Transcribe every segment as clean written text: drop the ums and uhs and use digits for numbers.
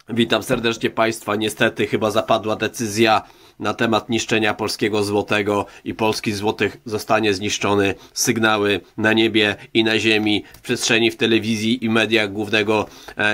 Witam serdecznie Państwa. Niestety chyba zapadła decyzja na temat niszczenia polskiego złotego i polski złotych zostanie zniszczony. Sygnały na niebie i na ziemi, w przestrzeni, w telewizji i mediach głównego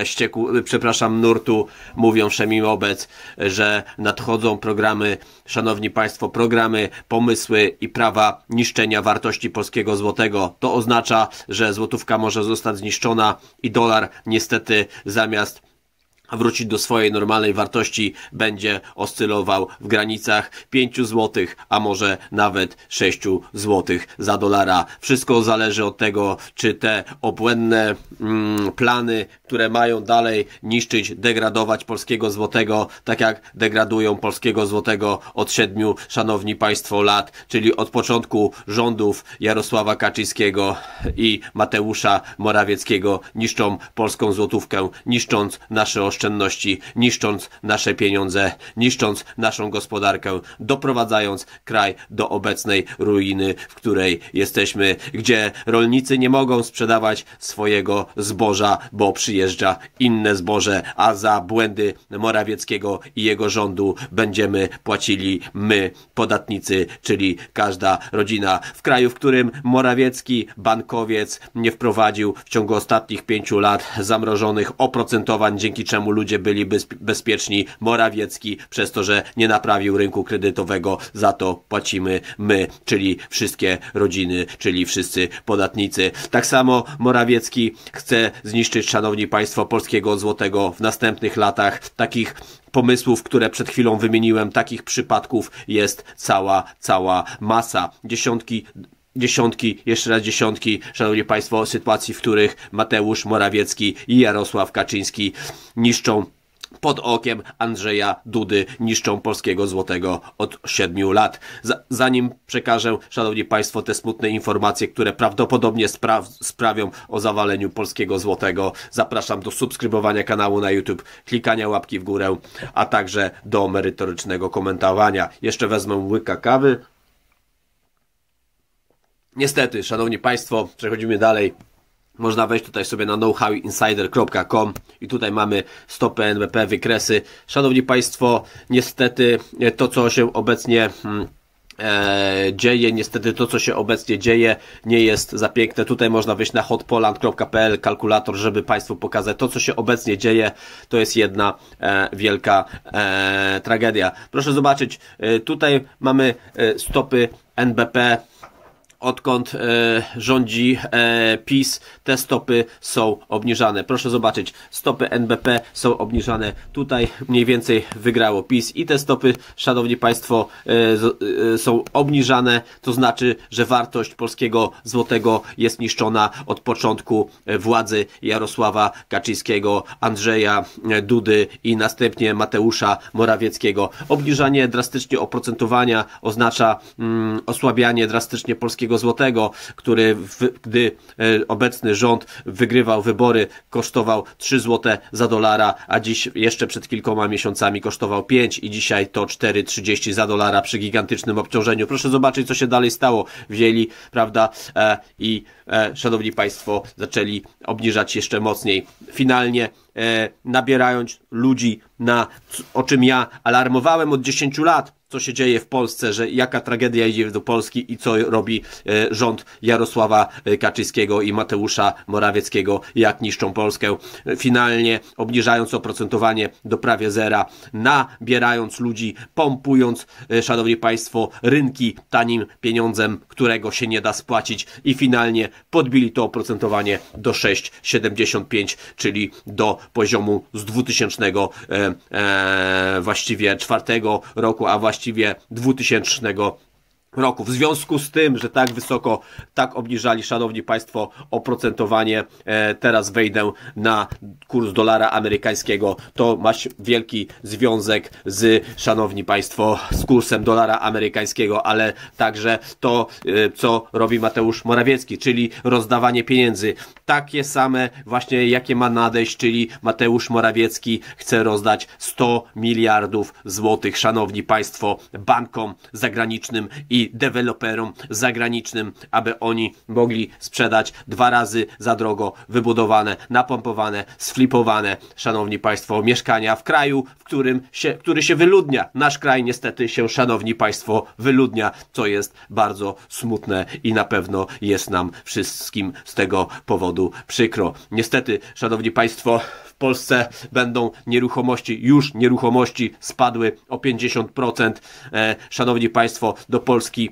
nurtu mówią wszemi wobec, że nadchodzą programy, szanowni Państwo, programy, pomysły i prawa niszczenia wartości polskiego złotego. To oznacza, że złotówka może zostać zniszczona i dolar niestety zamiast wrócić do swojej normalnej wartości, będzie oscylował w granicach 5 zł, a może nawet 6 zł za dolara. Wszystko zależy od tego, czy te obłędne plany, które mają dalej niszczyć, degradować polskiego złotego, tak jak degradują polskiego złotego od 7, szanowni Państwo, lat, czyli od początku rządów Jarosława Kaczyńskiego i Mateusza Morawieckiego, niszczą polską złotówkę, niszcząc nasze oszczędności, niszcząc nasze pieniądze, niszcząc naszą gospodarkę, doprowadzając kraj do obecnej ruiny, w której jesteśmy, gdzie rolnicy nie mogą sprzedawać swojego zboża, bo przyjeżdża inne zboże, a za błędy Morawieckiego i jego rządu będziemy płacili my, podatnicy, czyli każda rodzina. W kraju, w którym Morawiecki, bankowiec, nie wprowadził w ciągu ostatnich 5 lat zamrożonych oprocentowań, dzięki czemu ludzie byli bezpieczni. Morawiecki, przez to, że nie naprawił rynku kredytowego, za to płacimy my, czyli wszystkie rodziny, czyli wszyscy podatnicy. Tak samo Morawiecki chce zniszczyć, szanowni Państwo, polskiego złotego w następnych latach. Takich pomysłów, które przed chwilą wymieniłem, takich przypadków jest cała masa. Dziesiątki, jeszcze raz dziesiątki, szanowni Państwo, sytuacji, w których Mateusz Morawiecki i Jarosław Kaczyński niszczą pod okiem Andrzeja Dudy, niszczą polskiego złotego od 7 lat. Zanim przekażę, szanowni Państwo, te smutne informacje, które prawdopodobnie sprawią o zawaleniu polskiego złotego, zapraszam do subskrybowania kanału na YouTube, klikania łapki w górę, a także do merytorycznego komentowania. Jeszcze wezmę łyka kawy. Niestety, szanowni Państwo, przechodzimy dalej. Można wejść tutaj sobie na knowhowinsider.com i tutaj mamy stopy NBP, wykresy. Szanowni Państwo, niestety to, co się obecnie dzieje, nie jest za piękne. Tutaj można wejść na hotpoland.pl, kalkulator, żeby Państwu pokazać to, co się obecnie dzieje. To jest jedna wielka tragedia. Proszę zobaczyć, tutaj mamy stopy NBP. Odkąd rządzi PiS, te stopy są obniżane. Proszę zobaczyć, stopy NBP są obniżane. Tutaj mniej więcej wygrało PiS i te stopy, szanowni Państwo, są obniżane. To znaczy, że wartość polskiego złotego jest niszczona od początku władzy Jarosława Kaczyńskiego, Andrzeja Dudy i następnie Mateusza Morawieckiego. Obniżanie drastycznie oprocentowania oznacza osłabianie drastycznie polskiego złotego, który gdy obecny rząd wygrywał wybory, kosztował 3 zł za dolara, a dziś jeszcze przed kilkoma miesiącami kosztował 5 i dzisiaj to 4,30 za dolara przy gigantycznym obciążeniu. Proszę zobaczyć, co się dalej stało. Wzięli, prawda, szanowni Państwo, zaczęli obniżać jeszcze mocniej. Finalnie nabierając ludzi o czym ja alarmowałem od 10 lat, co się dzieje w Polsce, że jaka tragedia idzie do Polski i co robi rząd Jarosława Kaczyńskiego i Mateusza Morawieckiego, jak niszczą Polskę. Finalnie obniżając oprocentowanie do prawie zera, nabierając ludzi, pompując, szanowni Państwo, rynki tanim pieniądzem, którego się nie da spłacić i finalnie podbili to oprocentowanie do 6,75, czyli do poziomu z 2000 właściwie 4 roku, a właściwie 2000 roku. W związku z tym, że tak wysoko, tak obniżali, szanowni Państwo, oprocentowanie, teraz wejdę na kurs dolara amerykańskiego. To ma wielki związek z, szanowni Państwo, z kursem dolara amerykańskiego, ale także to, co robi Mateusz Morawiecki, czyli rozdawanie pieniędzy. Takie same właśnie, jakie ma nadejść, czyli Mateusz Morawiecki chce rozdać 100 miliardów złotych, szanowni Państwo, bankom zagranicznym i i deweloperom zagranicznym, aby oni mogli sprzedać 2 razy za drogo wybudowane, napompowane, sflipowane, szanowni państwo, mieszkania w kraju, który się wyludnia. Nasz kraj niestety się, szanowni państwo, wyludnia, co jest bardzo smutne i na pewno jest nam wszystkim z tego powodu przykro. Niestety, szanowni państwo, w Polsce będą nieruchomości, już nieruchomości spadły o 50%. Szanowni państwo, do Polski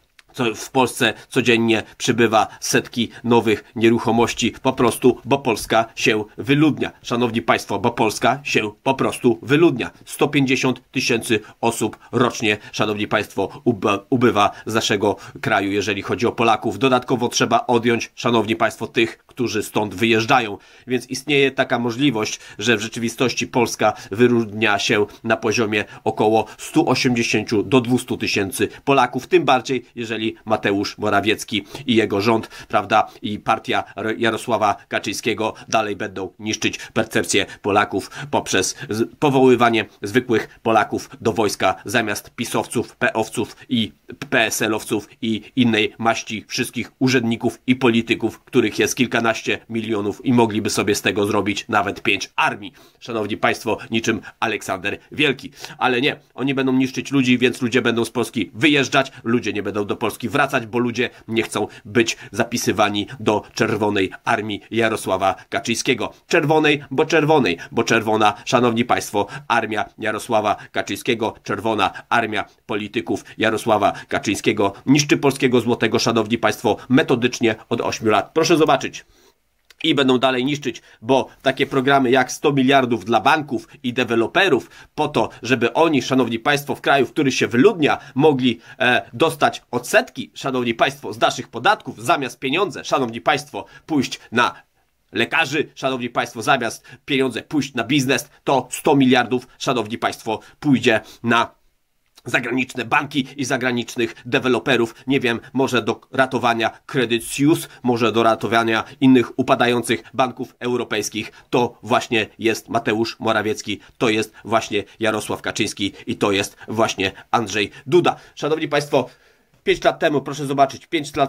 w Polsce codziennie przybywa setki nowych nieruchomości, po prostu, bo Polska się wyludnia. Szanowni państwo, bo Polska się po prostu wyludnia. 150 000 osób rocznie, szanowni państwo, ubywa z naszego kraju, jeżeli chodzi o Polaków. Dodatkowo trzeba odjąć, szanowni państwo, tych, którzy stąd wyjeżdżają. Więc istnieje taka możliwość, że w rzeczywistości Polska wyludnia się na poziomie około 180 do 200 000 Polaków, tym bardziej, jeżeli Mateusz Morawiecki i jego rząd, prawda, i partia Jarosława Kaczyńskiego dalej będą niszczyć percepcję Polaków poprzez powoływanie zwykłych Polaków do wojska zamiast pisowców, peowców i PSL-owców i innej maści wszystkich urzędników i polityków, których jest kilkanaście milionów i mogliby sobie z tego zrobić nawet 5 armii. Szanowni państwo, niczym Aleksander Wielki. Ale nie, oni będą niszczyć ludzi, więc ludzie będą z Polski wyjeżdżać, ludzie nie będą do Polski wracać, bo ludzie nie chcą być zapisywani do Czerwonej Armii Jarosława Kaczyńskiego. Czerwonej, bo czerwona, szanowni państwo, armia Jarosława Kaczyńskiego, czerwona armia polityków Jarosława Kaczyńskiego niszczy polskiego złotego, szanowni państwo, metodycznie od 8 lat. Proszę zobaczyć. I będą dalej niszczyć, bo takie programy jak 100 miliardów dla banków i deweloperów po to, żeby oni, szanowni państwo, w kraju, w który się wyludnia, mogli dostać odsetki, szanowni państwo, z naszych podatków, zamiast pieniądze, szanowni państwo, pójść na lekarzy, szanowni państwo, zamiast pieniądze pójść na biznes, to 100 miliardów, szanowni państwo, pójdzie na zagraniczne banki i zagranicznych deweloperów, nie wiem, może do ratowania Credit Suisse, może do ratowania innych upadających banków europejskich. To właśnie jest Mateusz Morawiecki, to jest właśnie Jarosław Kaczyński i to jest właśnie Andrzej Duda. Szanowni państwo, 5 lat temu, proszę zobaczyć,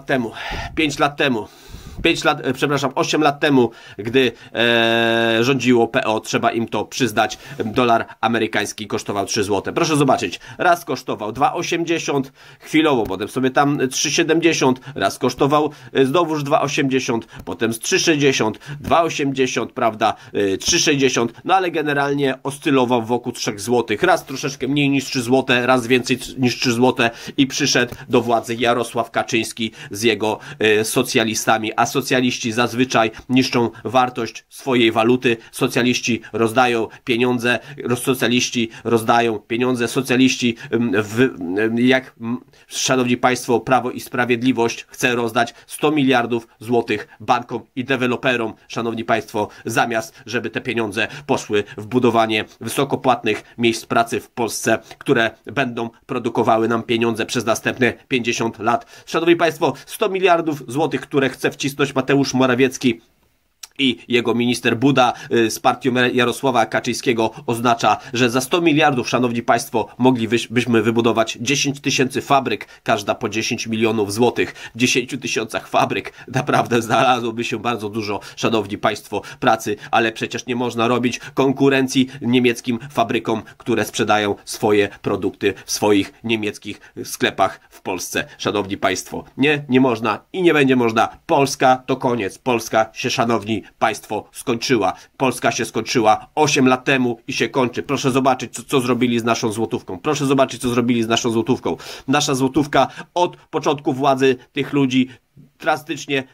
8 lat temu, gdy rządziło PO, trzeba im to przyznać, dolar amerykański kosztował 3 zł. Proszę zobaczyć, raz kosztował 2,80 chwilowo, potem sobie tam 3,70, raz kosztował znowuż 2,80, potem z 3,60, 2,80, prawda, 3,60, no ale generalnie oscylował wokół 3 zł. Raz troszeczkę mniej niż 3 zł, raz więcej niż 3 zł i przyszedł do władzy Jarosław Kaczyński z jego socjalistami, a socjaliści zazwyczaj niszczą wartość swojej waluty, socjaliści rozdają pieniądze, socjaliści jak, szanowni państwo, Prawo i Sprawiedliwość chce rozdać 100 miliardów złotych bankom i deweloperom, szanowni państwo, zamiast żeby te pieniądze poszły w budowanie wysokopłatnych miejsc pracy w Polsce, które będą produkowały nam pieniądze przez następne 50 lat. Szanowni państwo, 100 miliardów złotych, które chce wcisnąć Mateusz Morawiecki i jego minister Buda z partią Jarosława Kaczyńskiego, oznacza, że za 100 miliardów, szanowni państwo, moglibyśmy wybudować 10 000 fabryk, każda po 10 milionów złotych. W 10 000 fabryk naprawdę znalazłoby się bardzo dużo, szanowni państwo, pracy, ale przecież nie można robić konkurencji niemieckim fabrykom, które sprzedają swoje produkty w swoich niemieckich sklepach w Polsce. Szanowni państwo, nie można i nie będzie można. Polska to koniec. Polska się, szanowni państwo, skończyła. Polska się skończyła 8 lat temu i się kończy. Proszę zobaczyć, co zrobili z naszą złotówką. Proszę zobaczyć, co zrobili z naszą złotówką. Nasza złotówka od początku władzy tych ludzi drastycznie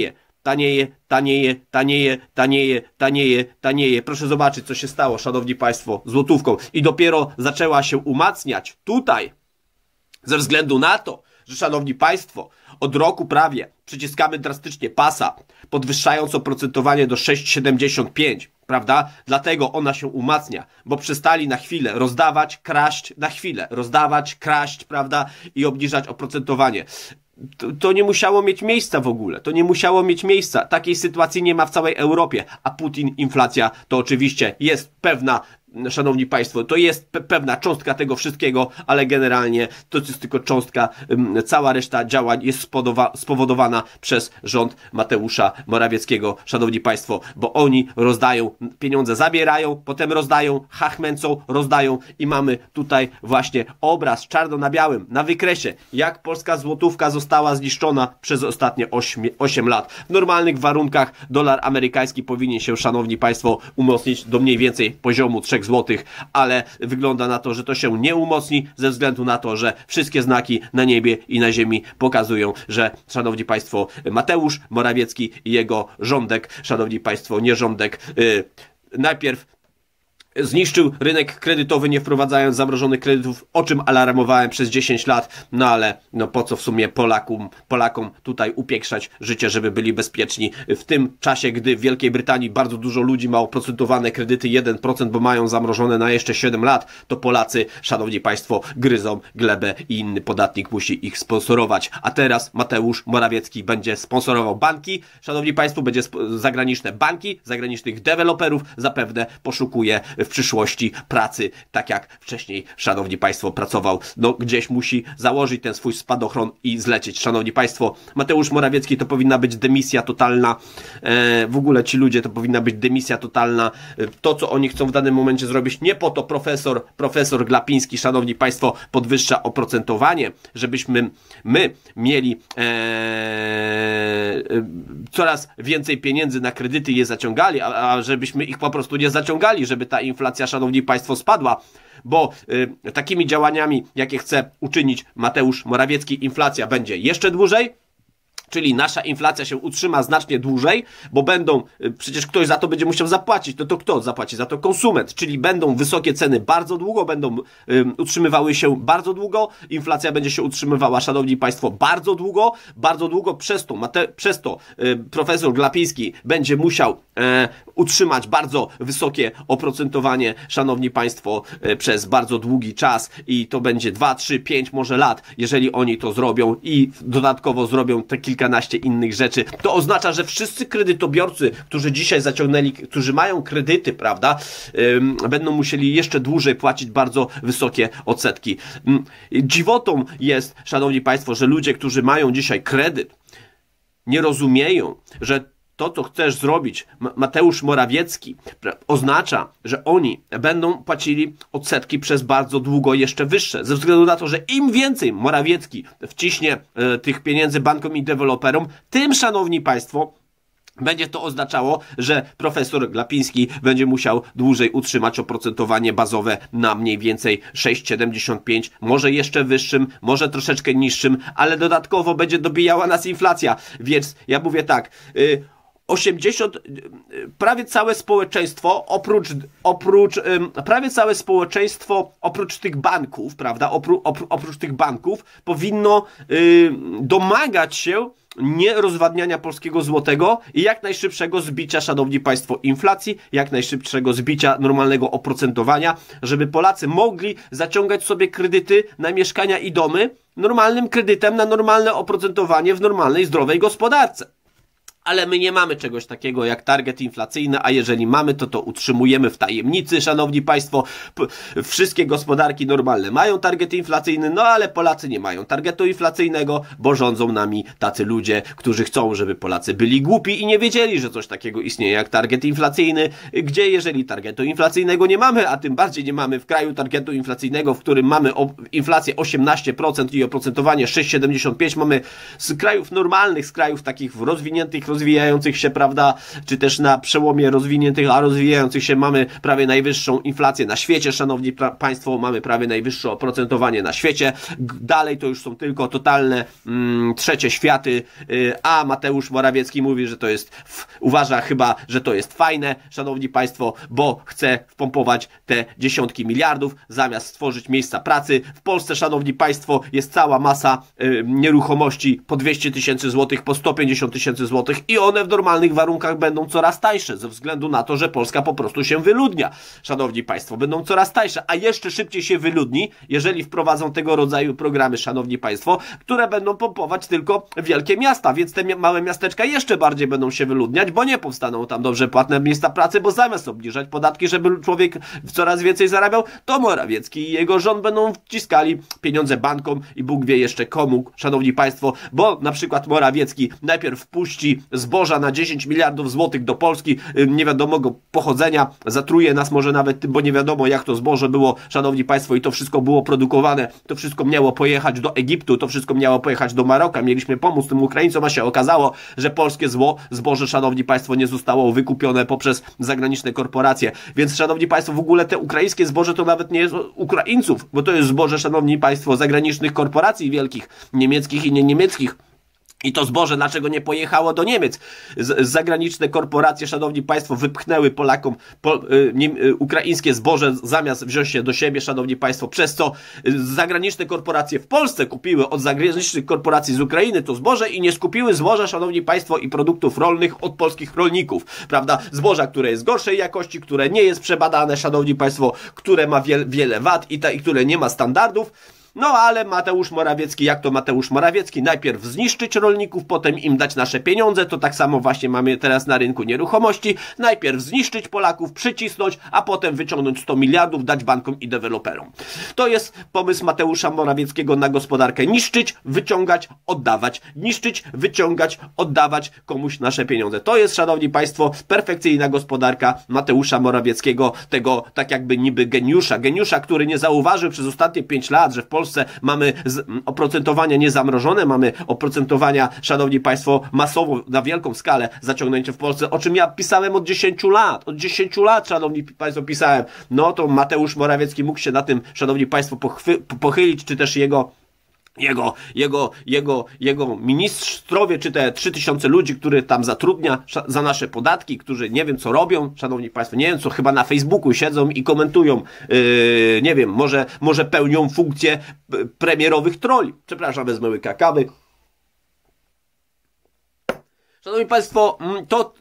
tanieje. Proszę zobaczyć, co się stało, szanowni państwo, z złotówką. I dopiero zaczęła się umacniać tutaj, ze względu na to, że, szanowni państwo, od roku prawie przyciskamy drastycznie pasa, podwyższając oprocentowanie do 6,75, prawda? Dlatego ona się umacnia, bo przestali na chwilę rozdawać, kraść, prawda? I obniżać oprocentowanie. To nie musiało mieć miejsca w ogóle. To nie musiało mieć miejsca. Takiej sytuacji nie ma w całej Europie. A Putin, inflacja, to oczywiście jest pewna szanowni państwo, to jest pewna cząstka tego wszystkiego, ale generalnie to jest tylko cząstka. Cała reszta działań jest spowodowana przez rząd Mateusza Morawieckiego, szanowni państwo, bo oni rozdają pieniądze, zabierają, potem rozdają, chachmęcą, rozdają i mamy tutaj właśnie obraz czarno na białym, na wykresie, jak polska złotówka została zniszczona przez ostatnie 8 lat. W normalnych warunkach dolar amerykański powinien się, szanowni państwo, umocnić do mniej więcej poziomu 3 zł, ale wygląda na to, że to się nie umocni ze względu na to, że wszystkie znaki na niebie i na ziemi pokazują, że, szanowni państwo, Mateusz Morawiecki i jego rządek, szanowni państwo, nie rządek, najpierw zniszczył rynek kredytowy, nie wprowadzając zamrożonych kredytów, o czym alarmowałem przez 10 lat, no ale no po co w sumie Polakom tutaj upiększać życie, żeby byli bezpieczni w tym czasie, gdy w Wielkiej Brytanii bardzo dużo ludzi ma oprocentowane kredyty 1%, bo mają zamrożone na jeszcze 7 lat, to Polacy, szanowni państwo, gryzą glebę i inny podatnik musi ich sponsorować. A teraz Mateusz Morawiecki będzie sponsorował banki, szanowni państwo, będzie zagraniczne banki, zagranicznych deweloperów, zapewne poszukuje w przyszłości pracy, tak jak wcześniej, szanowni państwo, pracował. No gdzieś musi założyć ten swój spadochron i zlecieć. Szanowni państwo, Mateusz Morawiecki to powinna być dymisja totalna. W ogóle ci ludzie to powinna być dymisja totalna. To, co oni chcą w danym momencie zrobić, nie po to profesor Glapiński, szanowni państwo, podwyższa oprocentowanie, żebyśmy my mieli coraz więcej pieniędzy na kredyty i je zaciągali, a żebyśmy ich po prostu nie zaciągali, żeby ta inflacja, szanowni państwo, spadła, bo takimi działaniami, jakie chce uczynić Mateusz Morawiecki, inflacja będzie jeszcze dłużej, czyli nasza inflacja się utrzyma znacznie dłużej, bo będą, przecież ktoś za to będzie musiał zapłacić, to kto zapłaci za to? Konsument, czyli będą wysokie ceny bardzo długo, będą utrzymywały się bardzo długo, inflacja będzie się utrzymywała, szanowni państwo, bardzo długo, przez to profesor Glapiński będzie musiał utrzymać bardzo wysokie oprocentowanie, szanowni państwo, przez bardzo długi czas i to będzie 2, 3, 5 może lat, jeżeli oni to zrobią i dodatkowo zrobią te kilkanaście innych rzeczy. To oznacza, że wszyscy kredytobiorcy, którzy dzisiaj zaciągnęli, którzy mają kredyty, prawda, będą musieli jeszcze dłużej płacić bardzo wysokie odsetki. Dziwotą jest, szanowni państwo, że ludzie, którzy mają dzisiaj kredyt, nie rozumieją, że to, co chcesz zrobić, Mateusz Morawiecki, oznacza, że oni będą płacili odsetki przez bardzo długo jeszcze wyższe, ze względu na to, że im więcej Morawiecki wciśnie tych pieniędzy bankom i deweloperom, tym, szanowni państwo, będzie to oznaczało, że profesor Glapiński będzie musiał dłużej utrzymać oprocentowanie bazowe na mniej więcej 6,75, może jeszcze wyższym, może troszeczkę niższym, ale dodatkowo będzie dobijała nas inflacja. Więc ja mówię tak, prawie całe społeczeństwo, oprócz tych banków, prawda, oprócz tych banków powinno domagać się nierozwadniania polskiego złotego i jak najszybszego zbicia, szanowni państwo, inflacji, jak najszybszego zbicia normalnego oprocentowania, żeby Polacy mogli zaciągać sobie kredyty na mieszkania i domy normalnym kredytem na normalne oprocentowanie w normalnej, zdrowej gospodarce. Ale my nie mamy czegoś takiego jak target inflacyjny, a jeżeli mamy, to utrzymujemy w tajemnicy, szanowni państwo. Wszystkie gospodarki normalne mają target inflacyjny, no ale Polacy nie mają targetu inflacyjnego, bo rządzą nami tacy ludzie, którzy chcą, żeby Polacy byli głupi i nie wiedzieli, że coś takiego istnieje jak target inflacyjny, gdzie jeżeli targetu inflacyjnego nie mamy, a tym bardziej nie mamy w kraju targetu inflacyjnego, w którym mamy inflację 18% i oprocentowanie 6,75, mamy z krajów normalnych, z krajów takich rozwiniętych, rozwijających się, prawda, czy też na przełomie rozwiniętych, a rozwijających się mamy prawie najwyższą inflację na świecie, szanowni państwo, mamy prawie najwyższe oprocentowanie na świecie. Dalej to już są tylko totalne trzecie światy, a Mateusz Morawiecki mówi, że to jest, uważa chyba, że to jest fajne, szanowni państwo, bo chce wpompować te dziesiątki miliardów, zamiast stworzyć miejsca pracy. W Polsce, szanowni państwo, jest cała masa nieruchomości po 200 000 złotych, po 150 000 złotych i one w normalnych warunkach będą coraz tańsze, ze względu na to, że Polska po prostu się wyludnia. Szanowni Państwo, będą coraz tańsze, a jeszcze szybciej się wyludni, jeżeli wprowadzą tego rodzaju programy, Szanowni Państwo, które będą pompować tylko wielkie miasta, więc te małe miasteczka jeszcze bardziej będą się wyludniać, bo nie powstaną tam dobrze płatne miejsca pracy, bo zamiast obniżać podatki, żeby człowiek coraz więcej zarabiał, to Morawiecki i jego rząd będą wciskali pieniądze bankom i Bóg wie jeszcze komu, Szanowni Państwo, bo na przykład Morawiecki najpierw wpuści zboża na 10 miliardów złotych do Polski, nie wiadomego pochodzenia, zatruje nas może nawet tym, bo nie wiadomo jak to zboże było, Szanowni Państwo, i to wszystko było produkowane, to wszystko miało pojechać do Egiptu, to wszystko miało pojechać do Maroka, mieliśmy pomóc tym Ukraińcom, a się okazało, że polskie zboże, Szanowni Państwo, nie zostało wykupione poprzez zagraniczne korporacje, więc Szanowni Państwo, w ogóle te ukraińskie zboże to nawet nie jest Ukraińców, bo to jest zboże, Szanowni Państwo, zagranicznych korporacji wielkich, niemieckich i nie niemieckich. I to zboże dlaczego nie pojechało do Niemiec? Zagraniczne korporacje, Szanowni Państwo, wypchnęły Polakom ukraińskie zboże zamiast wziąć się do siebie, Szanowni Państwo, przez co zagraniczne korporacje w Polsce kupiły od zagranicznych korporacji z Ukrainy to zboże i nie skupiły zboża, Szanowni Państwo, i produktów rolnych od polskich rolników, prawda? Zboża, które jest gorszej jakości, które nie jest przebadane, Szanowni Państwo, które ma wiele wad i które nie ma standardów. No ale Mateusz Morawiecki, jak to Mateusz Morawiecki? Najpierw zniszczyć rolników, potem im dać nasze pieniądze, to tak samo właśnie mamy teraz na rynku nieruchomości. Najpierw zniszczyć Polaków, przycisnąć, a potem wyciągnąć 100 miliardów, dać bankom i deweloperom. To jest pomysł Mateusza Morawieckiego na gospodarkę. Niszczyć, wyciągać, oddawać. Niszczyć, wyciągać, oddawać komuś nasze pieniądze. To jest, Szanowni Państwo, perfekcyjna gospodarka Mateusza Morawieckiego, tego tak jakby niby geniusza, który nie zauważył przez ostatnie 5 lat, że w Polsce mamy oprocentowania niezamrożone, mamy oprocentowania, Szanowni Państwo, masowo, na wielką skalę zaciągnięcie w Polsce, o czym ja pisałem od 10 lat. Od 10 lat, Szanowni Państwo, pisałem. No to Mateusz Morawiecki mógł się na tym, Szanowni Państwo, pochylić, czy też jego ministrowie, czy te 3000 ludzi, które tam zatrudnia za nasze podatki, którzy nie wiem co robią, Szanowni Państwo, nie wiem co, chyba na Facebooku siedzą i komentują, nie wiem, może pełnią funkcję premierowych trolli. Przepraszam, wezmę łyka kawy. Szanowni Państwo, to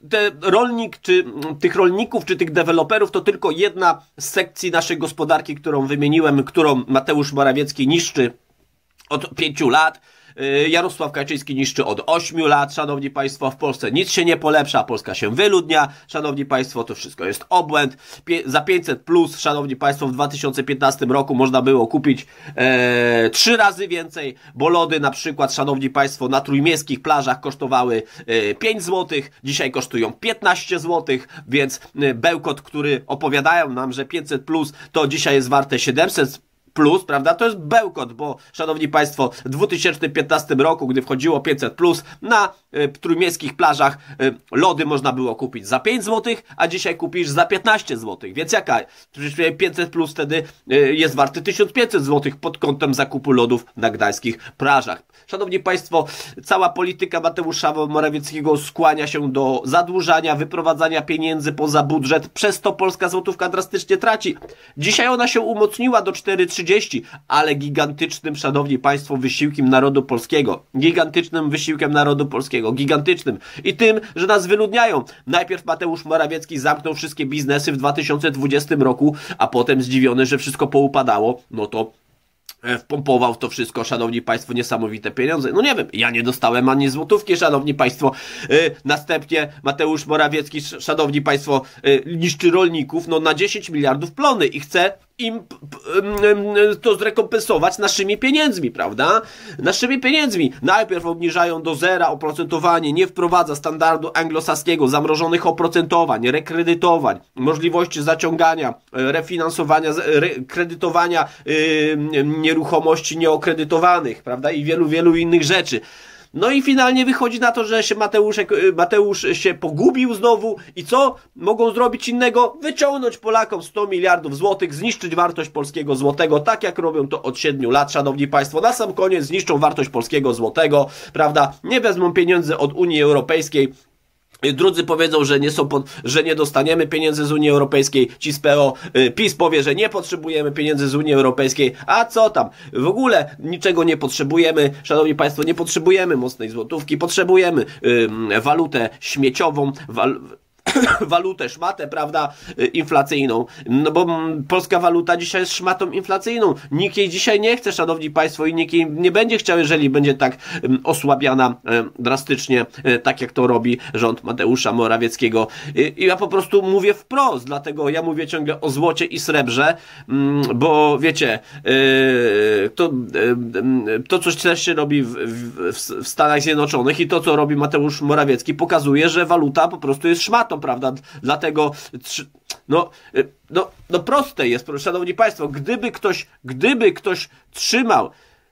tych rolników, czy tych deweloperów to tylko jedna z sekcji naszej gospodarki, którą wymieniłem, którą Mateusz Morawiecki niszczy od 5 lat. Jarosław Kaczyński niszczy od 8 lat, Szanowni Państwo, w Polsce nic się nie polepsza, Polska się wyludnia, Szanowni Państwo, to wszystko jest obłęd. Za 500 plus, Szanowni Państwo, w 2015 roku można było kupić 3 razy więcej, bo lody na przykład, Szanowni Państwo, na trójmiejskich plażach kosztowały 5 zł, dzisiaj kosztują 15 zł, więc bełkot, który opowiadają nam, że 500 plus to dzisiaj jest warte 700 plus, prawda? To jest bełkot, bo, Szanowni Państwo, w 2015 roku, gdy wchodziło 500 plus, na trójmiejskich plażach lody można było kupić za 5 zł, a dzisiaj kupisz za 15 zł. Więc jaka? Przecież 500 plus wtedy jest warty 1500 zł pod kątem zakupu lodów na gdańskich plażach. Szanowni Państwo, cała polityka Mateusza Morawieckiego skłania się do zadłużania, wyprowadzania pieniędzy poza budżet, przez to polska złotówka drastycznie traci. Dzisiaj ona się umocniła do 4,30, ale gigantycznym, Szanowni Państwo, wysiłkiem narodu polskiego. Gigantycznym wysiłkiem narodu polskiego. Gigantycznym. I tym, że nas wyludniają. Najpierw Mateusz Morawiecki zamknął wszystkie biznesy w 2020 roku, a potem zdziwiony, że wszystko poupadało, no to wpompował w to wszystko, Szanowni Państwo, niesamowite pieniądze. No nie wiem, ja nie dostałem ani złotówki, Szanowni Państwo. Następnie Mateusz Morawiecki, Szanowni Państwo, niszczy rolników no na 10 miliardów plony i chce im to zrekompensować naszymi pieniędzmi, prawda? Naszymi pieniędzmi. Najpierw obniżają do zera oprocentowanie, nie wprowadza standardu anglosaskiego, zamrożonych oprocentowań, rekredytowań, możliwości zaciągania, refinansowania, kredytowania nieruchomości nieokredytowanych, prawda? I wielu innych rzeczy. No i finalnie wychodzi na to, że się Mateusz się pogubił znowu i co mogą zrobić innego? Wyciągnąć Polakom 100 miliardów złotych, zniszczyć wartość polskiego złotego, tak jak robią to od 7 lat, Szanowni Państwo. Na sam koniec zniszczą wartość polskiego złotego, prawda? Nie wezmą pieniędzy od Unii Europejskiej, Drudzy powiedzą, że że nie dostaniemy pieniędzy z Unii Europejskiej. Ci z PO, PiS powie, że nie potrzebujemy pieniędzy z Unii Europejskiej. A co tam? W ogóle niczego nie potrzebujemy. Szanowni Państwo, nie potrzebujemy mocnej złotówki. Potrzebujemy walutę śmieciową, walutę, szmatę, prawda, inflacyjną. No bo polska waluta dzisiaj jest szmatą inflacyjną. Nikt jej dzisiaj nie chce, szanowni państwo, i nikt jej nie będzie chciał, jeżeli będzie tak osłabiana drastycznie, tak jak to robi rząd Mateusza Morawieckiego. I ja po prostu mówię wprost, dlatego ja mówię ciągle o złocie i srebrze, bo wiecie, to coś też się robi w Stanach Zjednoczonych i to, co robi Mateusz Morawiecki, pokazuje, że waluta po prostu jest szmatą, prawda? Dlatego no proste jest, szanowni państwo, gdyby ktoś trzymał,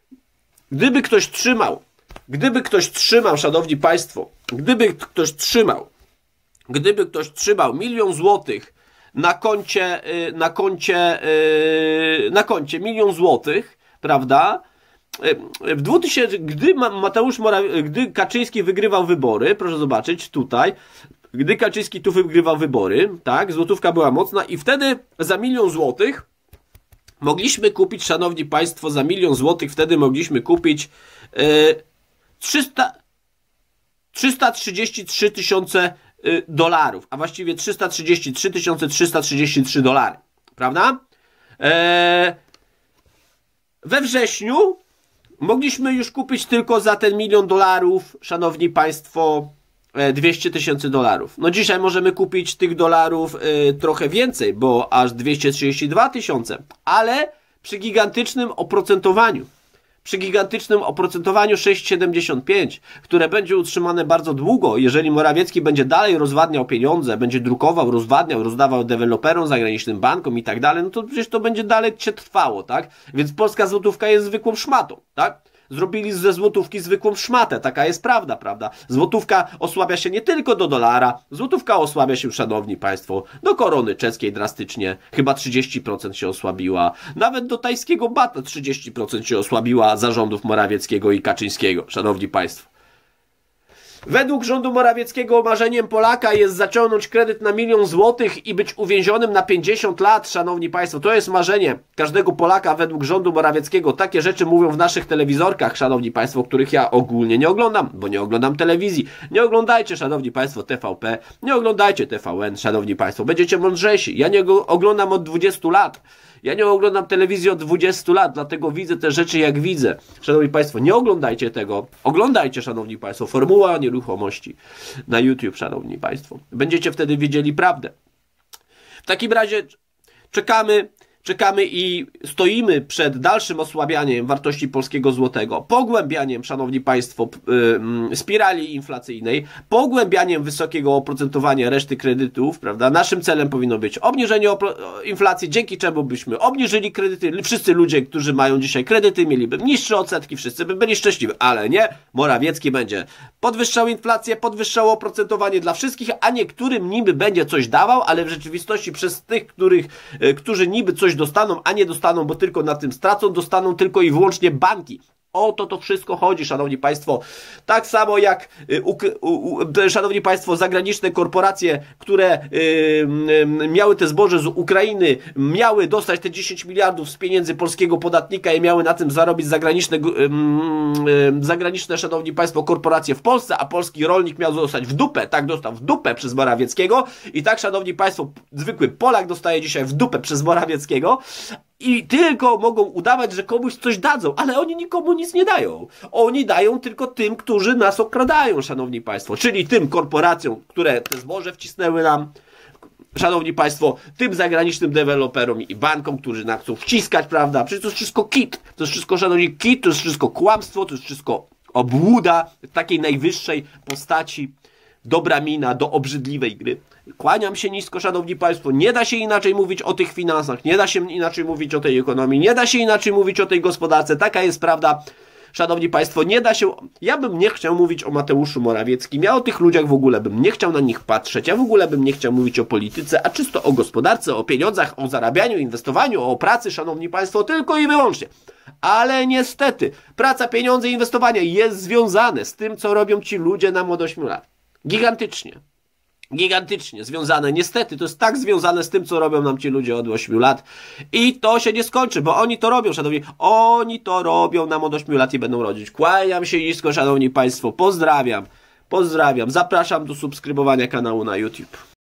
szanowni państwo, gdyby ktoś trzymał 1 000 000 złotych na koncie 1 000 000 złotych, prawda? Gdy Kaczyński wygrywał wybory, proszę zobaczyć tutaj, gdy Kaczyński tu wygrywał wybory, tak, złotówka była mocna i wtedy za 1 000 000 złotych mogliśmy kupić, szanowni państwo, za 1 000 000 złotych wtedy mogliśmy kupić 333 tysiące dolarów, a właściwie 333 333 dolary, prawda? We wrześniu mogliśmy już kupić tylko za ten 1 000 000 dolarów, szanowni państwo, 200 tysięcy dolarów. No dzisiaj możemy kupić tych dolarów trochę więcej, bo aż 232 tysiące, ale przy gigantycznym oprocentowaniu. Przy gigantycznym oprocentowaniu 6,75, które będzie utrzymane bardzo długo, jeżeli Morawiecki będzie dalej rozwadniał pieniądze, będzie drukował, rozwadniał, rozdawał deweloperom, zagranicznym bankom i tak dalej, no to przecież to będzie dalej się trwało, tak? Więc polska złotówka jest zwykłą szmatą, tak? Zrobili ze złotówki zwykłą szmatę, taka jest prawda, prawda? Złotówka osłabia się nie tylko do dolara, złotówka osłabia się, szanowni państwo, do korony czeskiej drastycznie, chyba 30% się osłabiła, nawet do tajskiego bata 30% się osłabiła za rządów Morawieckiego i Kaczyńskiego, szanowni państwo. Według rządu Morawieckiego marzeniem Polaka jest zaciągnąć kredyt na 1 000 000 złotych i być uwięzionym na 50 lat, szanowni państwo. To jest marzenie każdego Polaka według rządu Morawieckiego. Takie rzeczy mówią w naszych telewizorkach, szanowni państwo, których ja ogólnie nie oglądam, bo nie oglądam telewizji. Nie oglądajcie, szanowni państwo, TVP, nie oglądajcie TVN, szanowni państwo. Będziecie mądrzejsi. Ja nie oglądam od 20 lat. Ja nie oglądam telewizji od 20 lat, dlatego widzę te rzeczy jak widzę. Szanowni państwo, nie oglądajcie tego. Oglądajcie, szanowni państwo, Formuła Nieruchomości na YouTube, szanowni państwo. Będziecie wtedy wiedzieli prawdę. W takim razie czekamy i stoimy przed dalszym osłabianiem wartości polskiego złotego, pogłębianiem, szanowni państwo, spirali inflacyjnej, pogłębianiem wysokiego oprocentowania reszty kredytów, prawda? Naszym celem powinno być obniżenie inflacji, dzięki czemu byśmy obniżyli kredyty. Wszyscy ludzie, którzy mają dzisiaj kredyty, mieliby niższe odsetki, wszyscy by byli szczęśliwi, ale nie. Morawiecki będzie podwyższał inflację, podwyższał oprocentowanie dla wszystkich, a niektórym niby będzie coś dawał, ale w rzeczywistości przez tych, którzy niby coś dostaną, a nie dostaną, bo tylko na tym stracą, dostaną tylko i wyłącznie banki. O to wszystko chodzi, szanowni państwo. Tak samo jak, szanowni państwo, zagraniczne korporacje, które miały te zboże z Ukrainy, miały dostać te 10 miliardów z pieniędzy polskiego podatnika i miały na tym zarobić zagraniczne, szanowni państwo, korporacje w Polsce, a polski rolnik miał dostać w dupę, tak dostał w dupę przez Morawieckiego i tak, szanowni państwo, zwykły Polak dostaje dzisiaj w dupę przez Morawieckiego. I tylko mogą udawać, że komuś coś dadzą, ale oni nikomu nic nie dają. Oni dają tylko tym, którzy nas okradają, szanowni państwo. Czyli tym korporacjom, które te zboże wcisnęły nam, szanowni państwo, tym zagranicznym deweloperom i bankom, którzy nam chcą wciskać, prawda? Przecież to jest wszystko kit. To jest wszystko, szanowni, kit, to jest wszystko kłamstwo, to jest wszystko obłuda takiej najwyższej postaci. Dobra mina do obrzydliwej gry. Kłaniam się nisko, szanowni państwo. Nie da się inaczej mówić o tych finansach, nie da się inaczej mówić o tej ekonomii, nie da się inaczej mówić o tej gospodarce. Taka jest prawda, szanowni państwo. Nie da się. Ja bym nie chciał mówić o Mateuszu Morawieckim. Ja o tych ludziach w ogóle bym nie chciał na nich patrzeć. Ja w ogóle bym nie chciał mówić o polityce, a czysto o gospodarce, o pieniądzach, o zarabianiu, inwestowaniu, o pracy, szanowni państwo, tylko i wyłącznie. Ale niestety, praca, pieniądze, inwestowanie jest związane z tym, co robią ci ludzie na młodych lat. Gigantycznie. gigantycznie związane, niestety, to jest tak związane z tym, co robią nam ci ludzie od 8 lat i to się nie skończy, bo oni to robią, szanowni, oni to robią nam od 8 lat i będą rodzić. Kłaniam się nisko, szanowni państwo, pozdrawiam, zapraszam do subskrybowania kanału na YouTube.